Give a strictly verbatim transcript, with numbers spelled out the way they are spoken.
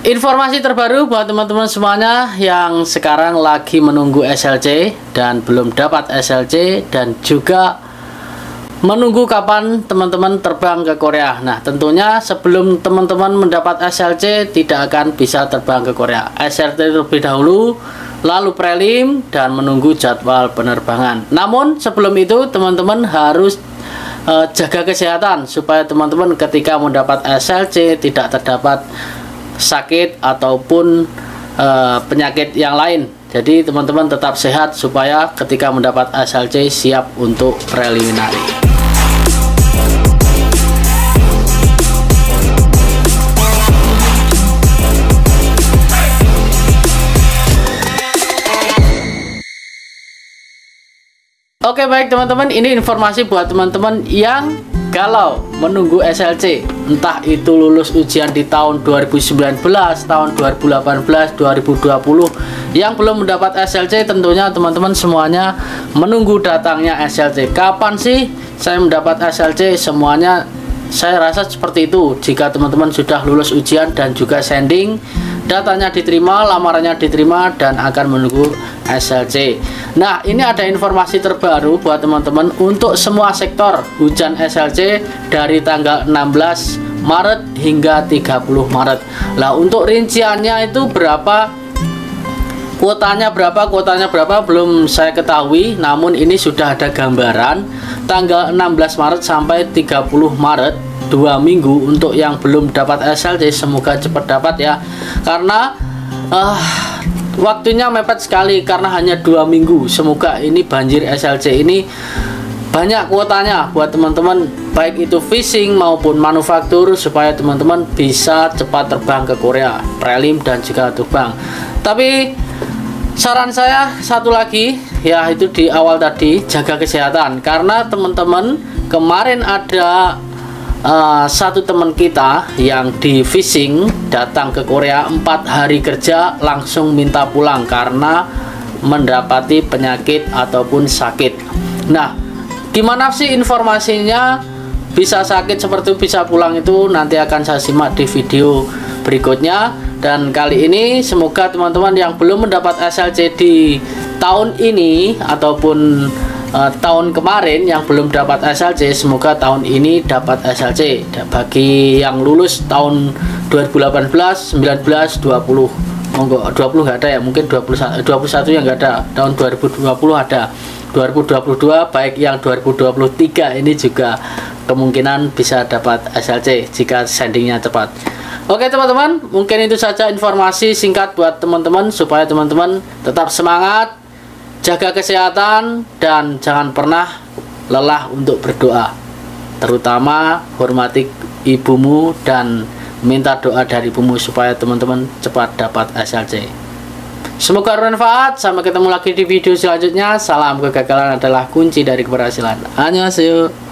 Informasi terbaru buat teman-teman semuanya yang sekarang lagi menunggu S L C dan belum dapat S L C, dan juga menunggu kapan teman-teman terbang ke Korea. Nah, tentunya sebelum teman-teman mendapat S L C tidak akan bisa terbang ke Korea. S L C terlebih dahulu, lalu prelim, dan menunggu jadwal penerbangan. Namun sebelum itu teman-teman harus uh, jaga kesehatan supaya teman-teman ketika mendapat S L C tidak terdapat sakit ataupun uh, penyakit yang lain. Jadi teman-teman tetap sehat supaya ketika mendapat S L C siap untuk preliminary. Oke, baik teman-teman, ini informasi buat teman-teman yang galau menunggu S L C, entah itu lulus ujian di tahun dua ribu sembilan belas, tahun dua ribu delapan belas, dua ribu dua puluh, yang belum mendapat S L C. Tentunya teman-teman semuanya menunggu datangnya S L C. Kapan sih saya mendapat S L C? Semuanya saya rasa seperti itu. Jika teman-teman sudah lulus ujian dan juga sending, datanya diterima, lamarannya diterima, dan akan menunggu S L C. Nah, ini ada informasi terbaru buat teman-teman untuk semua sektor ujian S L C dari tanggal enam belas Maret hingga tiga puluh Maret. Nah, untuk rinciannya itu berapa, kuotanya berapa, kuotanya berapa belum saya ketahui. Namun ini sudah ada gambaran tanggal enam belas Maret sampai tiga puluh Maret, dua minggu. Untuk yang belum dapat S L C semoga cepat dapat ya, karena uh, waktunya mepet sekali karena hanya dua minggu. Semoga ini banjir S L C ini banyak kuotanya buat teman-teman, baik itu fishing maupun manufaktur, supaya teman-teman bisa cepat terbang ke Korea, prelim dan juga terbang. Tapi saran saya satu lagi, ya itu di awal tadi, jaga kesehatan. Karena teman-teman kemarin ada Uh, satu teman kita yang di fishing datang ke Korea, empat hari kerja langsung minta pulang karena mendapati penyakit ataupun sakit. Nah, gimana sih informasinya bisa sakit seperti bisa pulang itu? Nanti akan saya simak di video berikutnya. Dan kali ini semoga teman-teman yang belum mendapat S L C di tahun ini ataupun Uh, tahun kemarin yang belum dapat S L C, semoga tahun ini dapat S L C. Bagi yang lulus tahun dua ribu delapan belas, sembilan belas, dua puluh, monggo. Dua puluh nggak ada ya, mungkin dua puluh satu yang nggak ada. Tahun dua ribu dua puluh ada, dua ribu dua puluh dua, baik yang dua ribu dua puluh tiga ini juga kemungkinan bisa dapat S L C jika sendingnya cepat. Oke teman-teman, mungkin itu saja informasi singkat buat teman-teman supaya teman-teman tetap semangat, jaga kesehatan, dan jangan pernah lelah untuk berdoa. Terutama hormati ibumu dan minta doa dari ibumu supaya teman-teman cepat dapat S L C. Semoga bermanfaat. Sampai ketemu lagi di video selanjutnya. Salam, kegagalan adalah kunci dari keberhasilan. Annyeonghaseyo.